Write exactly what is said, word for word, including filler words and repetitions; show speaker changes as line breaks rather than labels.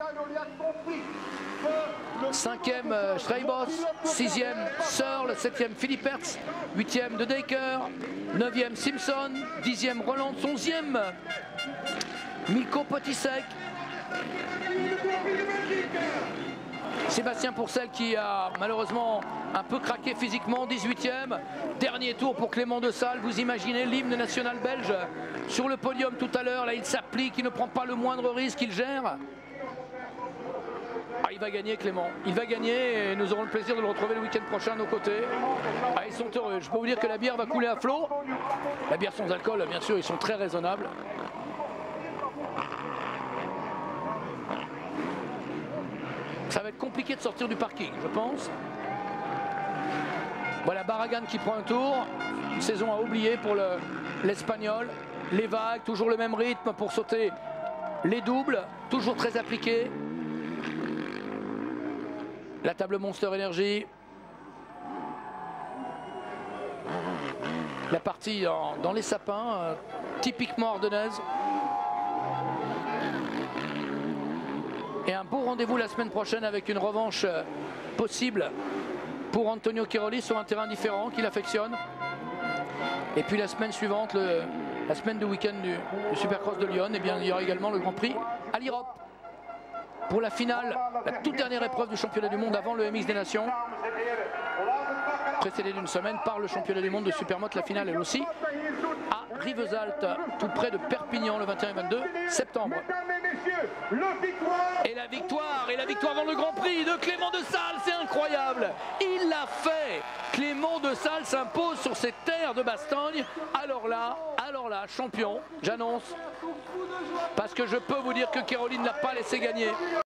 Cinquième euh, Streibos, sixième Searle, septième Philippe Hertz, huitième De Decker, neuvième Simpson, dixième Roland, onzième Mikko Potisek. Sébastien Pourcel qui a malheureusement un peu craqué physiquement, dix-huitième. Dernier tour pour Clément de Sales. Vous imaginez l'hymne national belge sur le podium tout à l'heure. Là, il s'applique, il ne prend pas le moindre risque, il gère. Ah, il va gagner Clément, il va gagner et nous aurons le plaisir de le retrouver le week-end prochain à nos côtés. Ah, ils sont heureux, je peux vous dire que la bière va couler à flot. La bière sans alcool, bien sûr, ils sont très raisonnables. Ça va être compliqué de sortir du parking, je pense. Voilà Barragan qui prend un tour. Une saison à oublier pour l'Espagnol. Le, les vagues, toujours le même rythme pour sauter les doubles, toujours très appliqué. La table Monster Energy. La partie dans, dans les sapins, euh, typiquement ardennaise. Et un beau rendez-vous la semaine prochaine avec une revanche euh, possible pour Antonio Cairoli sur un terrain différent qu'il affectionne. Et puis la semaine suivante, le, la semaine du week-end du, du Supercross de Lyon, et bien, il y aura également le Grand Prix à l'Europe. Pour la finale, la toute dernière épreuve du championnat du monde avant le M X des Nations, précédée d'une semaine par le championnat du monde de Supermoto. La finale elle aussi à Rivesaltes, tout près de Perpignan, le vingt et un et vingt-deux septembre. Et la victoire, et la victoire dans le Grand Prix de Clément de Sales, c'est incroyable. Il l'a fait. Clément de Sales s'impose sur cette terre de Bastogne. Alors là, alors là, champion, j'annonce. Parce que je peux vous dire que Cairoli ne l'a pas laissé gagner.